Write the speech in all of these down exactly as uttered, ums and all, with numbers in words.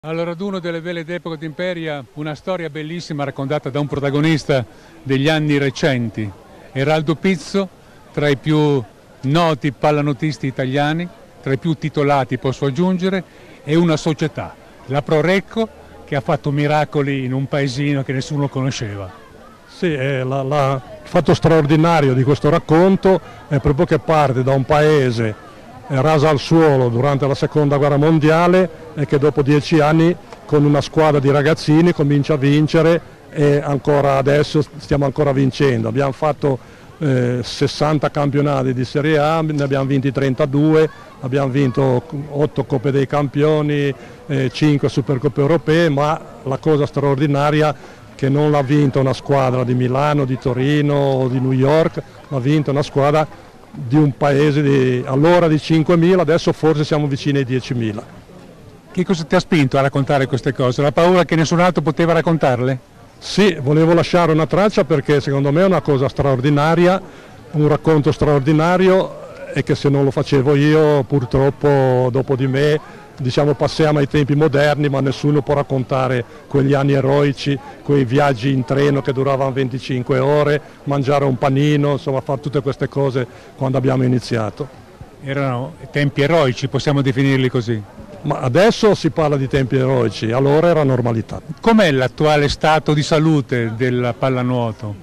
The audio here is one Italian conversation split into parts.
Al raduno delle vele d'epoca d'Imperia, una storia bellissima raccontata da un protagonista degli anni recenti, Eraldo Pizzo, tra i più noti pallanotisti italiani, tra i più titolati posso aggiungere, e una società, la Prorecco, che ha fatto miracoli in un paesino che nessuno conosceva. Sì, è la, la, il fatto straordinario di questo racconto è proprio che parte da un paese rasa al suolo durante la seconda guerra mondiale e che dopo dieci anni con una squadra di ragazzini comincia a vincere e ancora adesso stiamo ancora vincendo. Abbiamo fatto eh, sessanta campionati di Serie A, ne abbiamo vinti trentadue, abbiamo vinto otto Coppe dei Campioni, eh, cinque Supercoppe Europee, ma la cosa straordinaria è che non l'ha vinta una squadra di Milano, di Torino o di New York, l'ha vinta una squadra di un paese di, allora di cinquemila, adesso forse siamo vicini ai diecimila. Che cosa ti ha spinto a raccontare queste cose? La paura che nessun altro poteva raccontarle? Sì, volevo lasciare una traccia perché secondo me è una cosa straordinaria, un racconto straordinario e che se non lo facevo io purtroppo dopo di me diciamo passiamo ai tempi moderni, ma nessuno può raccontare quegli anni eroici, quei viaggi in treno che duravano venticinque ore, mangiare un panino, insomma fare tutte queste cose quando abbiamo iniziato. Erano tempi eroici, possiamo definirli così? Ma adesso si parla di tempi eroici, allora era normalità. Com'è l'attuale stato di salute del pallanuoto?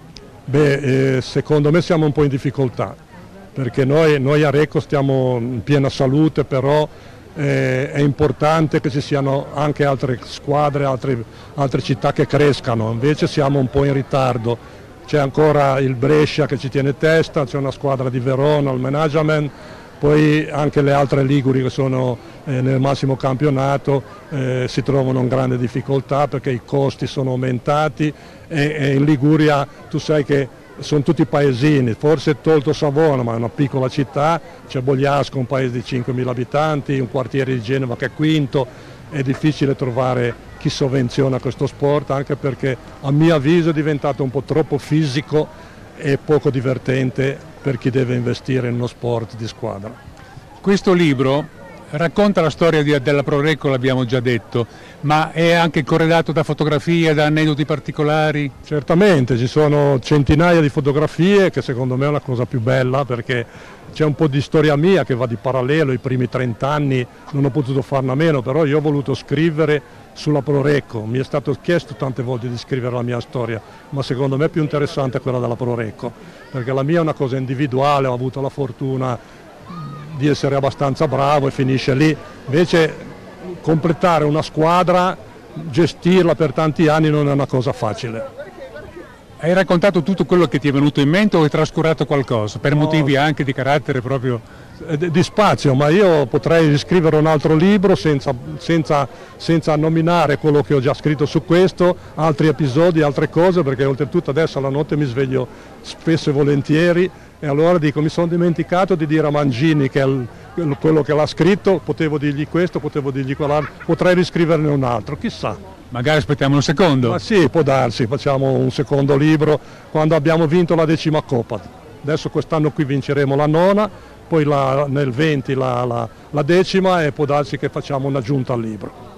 Beh, eh, secondo me siamo un po' in difficoltà, perché noi, noi a Recco stiamo in piena salute, però Eh, è importante che ci siano anche altre squadre, altre, altre città che crescano, invece siamo un po' in ritardo. C'è ancora il Brescia che ci tiene testa, c'è una squadra di Verona, il management, poi anche le altre Liguri che sono eh, nel massimo campionato eh, si trovano in grande difficoltà perché i costi sono aumentati e, e in Liguria tu sai che sono tutti paesini, forse tolto Savona, ma è una piccola città, c'è Bogliasco, un paese di cinquemila abitanti, un quartiere di Genova che è quinto, è difficile trovare chi sovvenziona questo sport, anche perché a mio avviso è diventato un po' troppo fisico e poco divertente per chi deve investire in uno sport di squadra. Questo libro racconta la storia di, della Prorecco, l'abbiamo già detto, ma è anche corredato da fotografie, da aneddoti particolari? Certamente, ci sono centinaia di fotografie che secondo me è la cosa più bella perché c'è un po' di storia mia che va di parallelo, i primi trent'anni non ho potuto farne a meno, però io ho voluto scrivere sulla Prorecco, mi è stato chiesto tante volte di scrivere la mia storia, ma secondo me è più interessante quella della Prorecco, perché la mia è una cosa individuale, ho avuto la fortuna di essere abbastanza bravo e finisce lì, invece completare una squadra, gestirla per tanti anni non è una cosa facile. Hai raccontato tutto quello che ti è venuto in mente o hai trascurato qualcosa, per no, motivi anche di carattere proprio? Di spazio, ma io potrei scrivere un altro libro senza, senza, senza nominare quello che ho già scritto su questo, altri episodi, altre cose, perché oltretutto adesso alla notte mi sveglio spesso e volentieri e allora dico mi sono dimenticato di dire a Mangini che è il, quello che l'ha scritto, potevo dirgli questo, potevo dirgli quell'altro, potrei riscriverne un altro, chissà. Magari aspettiamo un secondo. Ma sì, può darsi, facciamo un secondo libro quando abbiamo vinto la decima Coppa. Adesso quest'anno qui vinceremo la nona, poi la, nel venti la, la, la decima e può darsi che facciamo un'aggiunta al libro.